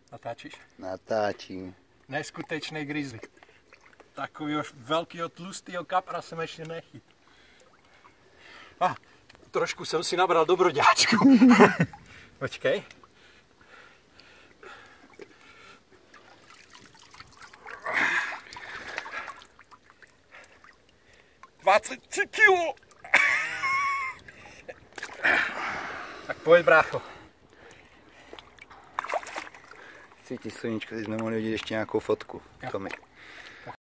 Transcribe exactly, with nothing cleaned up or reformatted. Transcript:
Natáčíš? Natáčím. Neskutečný grizzly. Takovýho velkého tlustého kapra jsem ještě nechyt. A, trošku jsem si nabral dobroďáčku. Počkej. dvacet tři kilo. Tak pojď, brácho. Cítíš, sluníčko, teď jsme mohli vidět ještě nějakou fotku. Jo. Tomi.